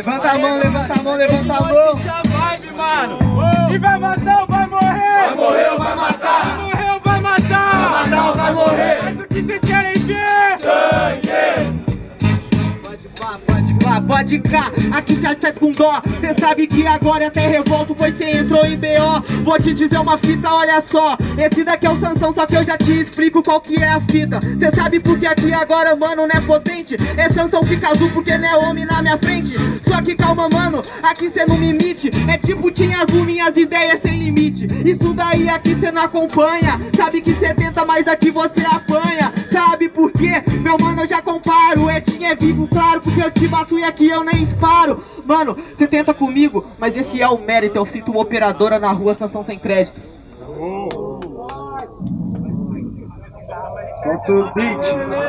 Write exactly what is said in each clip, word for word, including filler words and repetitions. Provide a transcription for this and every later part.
Levanta a mão, levanta a mão, levanta a mão. Vibe, mano. E vai matar ou vai morrer? Vai morrer ou vai matar? Vai morrer ou vai matar? Vai matar ou vai morrer? Mas o que vocês querem ver? Sangue! Pode cá, aqui cê até com dó. Cê sabe que agora é até revolto, pois cê entrou em B O. Vou te dizer uma fita, olha só. Esse daqui é o Sansão, só que eu já te explico qual que é a fita. Cê sabe porque aqui agora, mano, não é potente. É Sansão fica azul porque não é homem na minha frente. Só que calma, mano, aqui cê não me imite. É tipo tinha azul, minhas ideias sem limite. Isso daí aqui cê não acompanha. Sabe que cê tenta, mas aqui você apanha. Sabe por quê? Meu mano, eu já comparo. É tinha é vivo, claro, porque eu te bato e aqui eu nem disparo. Mano, você tenta comigo, mas esse é o mérito. Eu sinto uma operadora na rua, Sansão sem crédito. Solta o beat.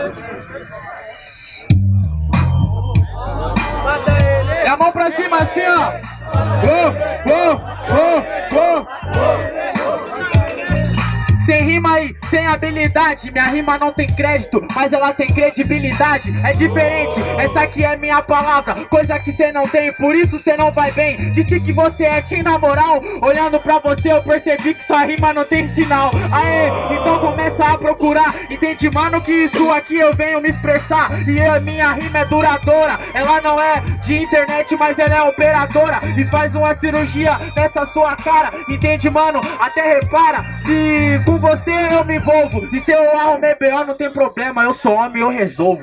É a mão pra cima assim, ó. Oh, oh, oh, oh. Sem rima aí, sem habilidade. Minha rima não tem crédito, mas ela tem credibilidade. É diferente, essa aqui é minha palavra, coisa que cê não tem, por isso cê não vai bem. Disse que você é Tim na moral. Olhando pra você eu percebi que sua rima não tem sinal. Aê, então começa a procurar. Entende, mano, que isso aqui eu venho me expressar. E a minha rima é duradoura. Ela não é de internet, mas ela é operadora. E faz uma cirurgia nessa sua cara. Entende, mano, até repara. Se com você eu me envolvo. E se eu arrumei B O não tem problema. Eu sou homem, eu resolvo.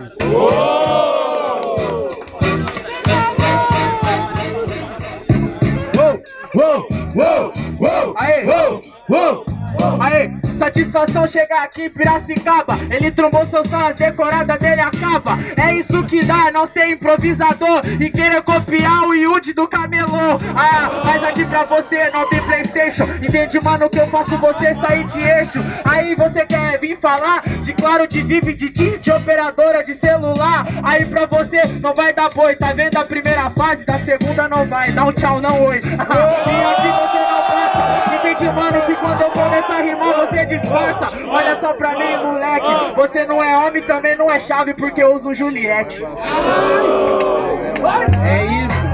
Uou, uou, uou, uou. Aê, uou, uou. Aê, satisfação chegar aqui em Piracicaba. Ele trombou Sansão, as decoradas dele acaba. É isso que dá, não ser improvisador e querer copiar o Yudi do camelô. Ah, mas aqui pra você não tem Playstation. Entende, mano, que eu faço você sair de eixo. Aí você quer vir falar de claro, de Vive, de Tim, de operadora de celular. Aí pra você não vai dar boi. Tá vendo a primeira fase, da segunda não vai. Dá um tchau, não oi. E aqui você não passa. Entende, mano, que quando eu começo a rimar você disfarça. Olha só pra mim, moleque, você não é homem, também não é chave, porque eu uso Juliette. É isso.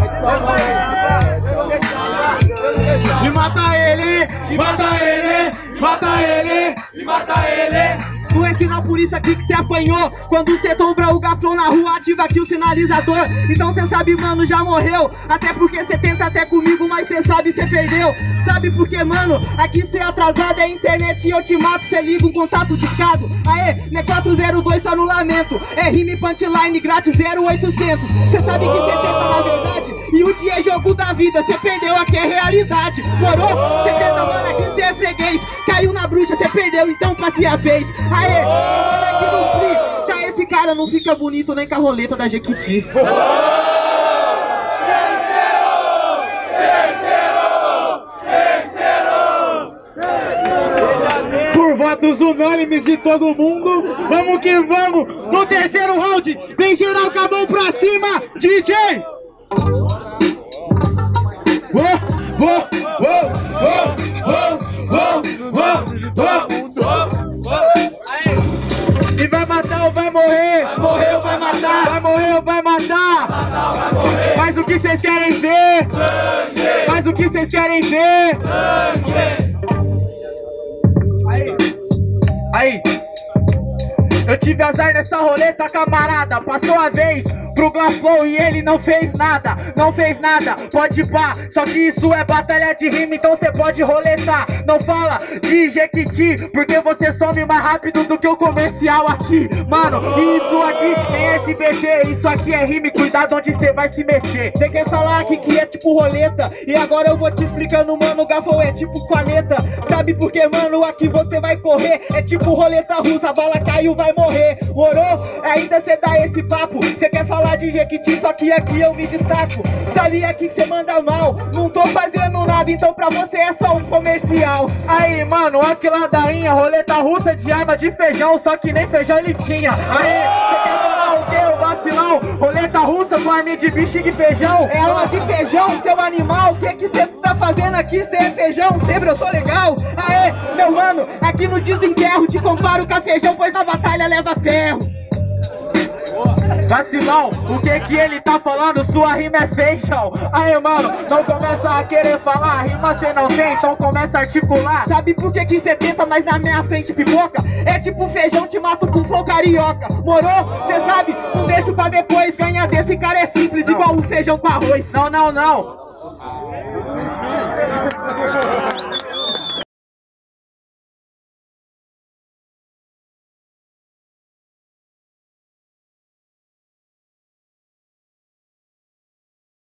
E mata ele, e mata ele, mata ele, e mata ele. Não é sinal por isso aqui que cê apanhou. Quando cê tombra o gafão na rua, ativa aqui o sinalizador. Então cê sabe, mano, já morreu. Até porque cê tenta até comigo, mas cê sabe, cê perdeu. Sabe por quê, mano? Aqui cê é atrasado, é internet e eu te mato. Cê liga um contato discado. Aê, não é quatro zero dois só no lamento. É rime punchline grátis zero oitocentos. Cê sabe que cê tenta na verdade. E o dia é jogo da vida, cê perdeu, aqui é realidade. Morou? Cê tenta, mano, aqui cê é freguês. Caiu na bruxa, cê perdeu, então passe a vez. Aê, mano, aqui no free. Já esse cara não fica bonito nem com a roleta da Jequiti. Por votos unânimes de todo mundo, vamos que vamos. No terceiro round, vem geral com a mão pra cima, D J. Uou, uou, uou, uou, uou, uou, uou. E vai matar ou vai morrer? Vai morrer ou vai matar? Vai morrer ou vai matar? Vai morrer. Mas o que vocês querem ver? Sangue. Mas o que vocês querem ver? Sangue. Aí, aí. Eu tive azar nessa roleta, camarada. Passou a vez pro Glaflow e ele não fez nada. Não fez nada, pode pá. Só que isso é batalha de rima, então cê pode roletar. Não fala de Jequiti, porque você some mais rápido do que o comercial aqui. Mano, isso aqui tem S B T. Isso aqui é rima, cuidado onde cê vai se meter. Cê quer falar aqui que é tipo roleta, e agora eu vou te explicando, mano, o Glaflow é tipo caneta. Sabe por que, mano, aqui você vai correr? É tipo roleta russa, a bala caiu, vai morrer. Morou? Ainda cê dá esse papo. Cê quer falar de Jequiti, só que aqui eu me destaco. Sabe aqui que cê manda mal. Não tô fazendo nada, então pra você é só um comercial. Aí, mano, ó que ladainha. Roleta russa de arma de feijão, só que nem feijão ele tinha. Aí, cê quer falar o quê, ô vacilão? Roleta russa com arma de bexiga e feijão. É arma de feijão, seu animal. O que que cê tá fazendo aqui? Cê é feijão, sempre eu sou legal. Aê, meu mano, aqui no desenterro te comparo com a feijão, pois na batalha leva ferro. Vacilão, o que que ele tá falando? Sua rima é feijão. Aí, mano, não começa a querer falar. Rima cê não tem, então começa a articular. Sabe por que que cê tenta, mas na minha frente pipoca? É tipo feijão, te mato com flow carioca. Morou? Cê sabe? Não deixo pra depois. Ganhar desse cara é simples, igual o feijão com arroz. Não, não, não.